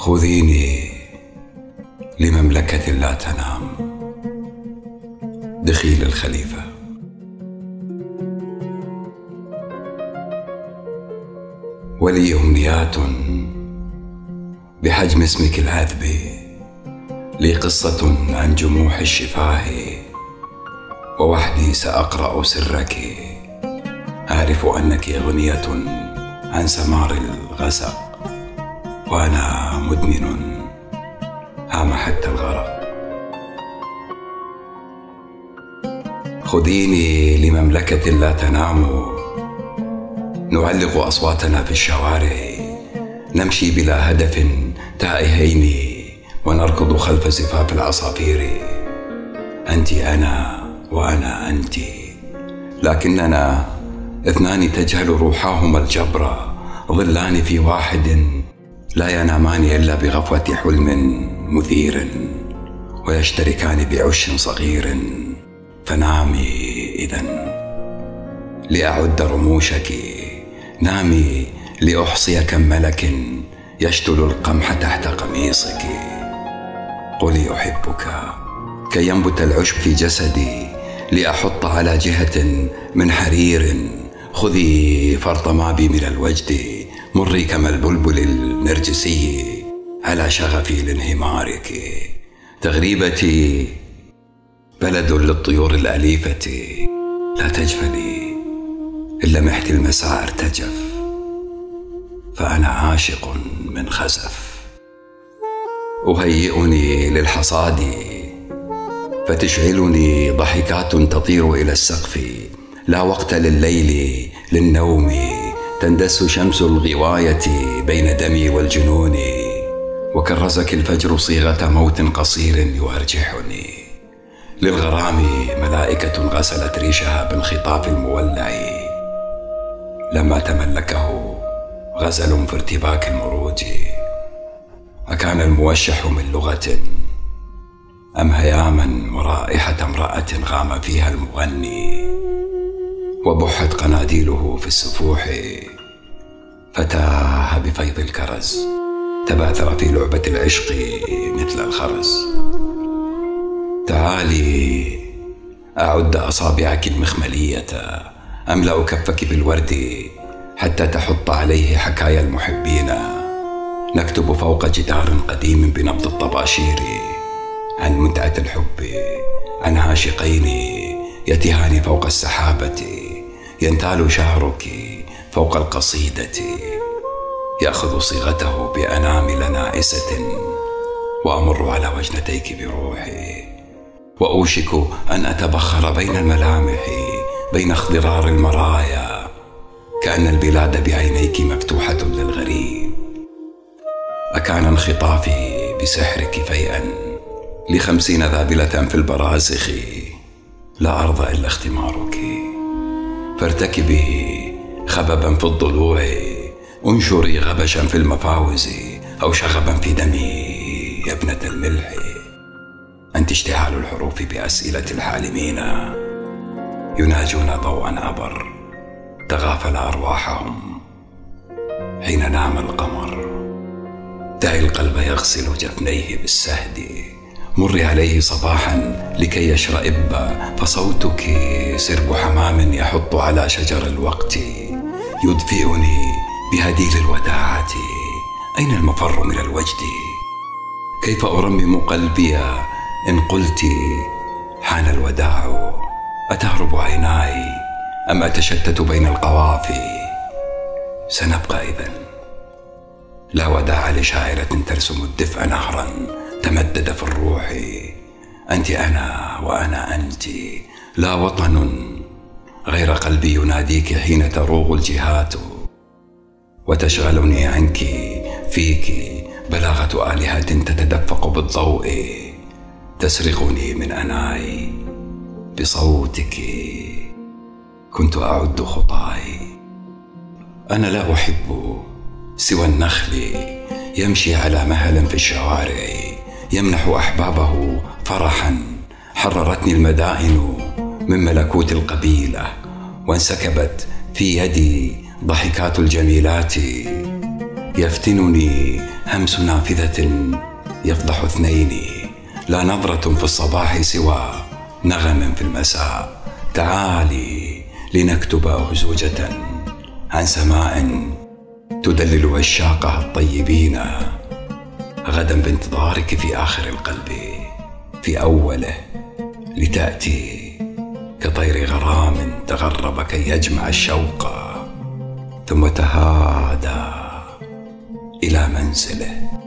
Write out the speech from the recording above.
خذيني لمملكة لا تنام. دخيل الخليفة. ولي أمنيات بحجم اسمك العذب، لي قصة عن جموح الشفاه، ووحدي سأقرأ سرك. أعرف أنك غنية عن سمار الغسق، وأنا مدمن هام حتى الغرق. خذيني لمملكة لا تنام، نعلق أصواتنا في الشوارع، نمشي بلا هدف تائهين، ونركض خلف زفاف العصافير. أنت أنا وأنا أنت، لكننا اثنان تجهل روحاهما الجبر، ظلان في واحد لا ينامان إلا بغفوة حلم مثير، ويشتركان بعش صغير. فنامي إذن لأعد رموشك، نامي لأحصي كم ملك يشتل القمح تحت قميصك. قولي أحبك كي ينبت العشب في جسدي، لأحط على جهة من حرير. خذي فرط ما بي من الوجد، مري كما البلبل النرجسي على شغفي لانهمارك. تغريبتي بلد للطيور الأليفة، لا تجفلي إن لمحت المساء ارتجف، فأنا عاشق من خزف. أهيئني للحصاد فتشعلني ضحكات تطير إلى السقف. لا وقت لليل للنوم، تندس شمس الغواية بين دمي والجنون. وكرزك الفجر صيغة موت قصير يؤرجحني. للغرام ملائكة غسلت ريشها بالخطاف المولع، لما تملكه غزل في ارتباك المروج. أكان الموشح من لغة أم هياما ورائحة امرأة غام فيها المغني؟ وبحت قناديله في السفوح، فتاه بفيض الكرز، تباثر في لعبة العشق مثل الخرز. تعالي أعد أصابعك المخملية، أملأ كفك بالورد حتى تحط عليه حكايا المحبين. نكتب فوق جدار قديم بنبض الطباشير عن متعة الحب، عن عاشقين يتيهان فوق السحابة. ينتال شعرك فوق القصيدة، يأخذ صيغته بأنامل نائسة، وأمر على وجنتيك بروحي. وأوشك أن أتبخر بين الملامح، بين اخضرار المرايا، كأن البلاد بعينيك مفتوحة للغريب. أكان انخطافي بسحرك فيئا ل50 ذابلة في البرازخ، لا أرضى إلا اختمارك. فارتكبي خببا في الضلوع، انشري غبشا في المفاوز، أو شغبا في دمي يا ابنة الملح. أنت اشتعال الحروف بأسئلة الحالمين، يناجون ضوءا عبر تغافل أرواحهم حين نام القمر. دعي القلب يغسل جفنيه بالسهد، مري عليه صباحا لكي يشرئب. فصوتك سرب حمام يحط على شجر الوقت، يدفئني بهديل الوداعة. أين المفر من الوجد؟ كيف أرمم قلبي إن قلت حان الوداع؟ أتهرب عيناي أم أتشتت بين القوافي؟ سنبقى إذن. لا وداع لشاعرة ترسم الدفء نهرا تمدد في الروح. أنت أنا وأنا أنت، لا وطن غير قلبي يناديك حين تروغ الجهات، وتشغلني عنك فيك بلاغة آلهة تتدفق بالضوء، تسرقني من أناي بصوتك. كنت أعد خطاي. أنا لا أحب سوى النخل يمشي على مهل في الشوارع، يمنح أحبابه فرحا. حررتني المدائن من ملكوت القبيلة، وانسكبت في يدي ضحكات الجميلات. يفتنني همس نافذة يفضح اثنين، لا نظرة في الصباح سوى نغم في المساء. تعالي لنكتب أهزوجة عن سماء تدلل عشاقها الطيبين، غدا بانتظارك في آخر القلب في أوله، لتأتي كطير غرام تغرب كي يجمع الشوق ثم تهادى إلى منزله.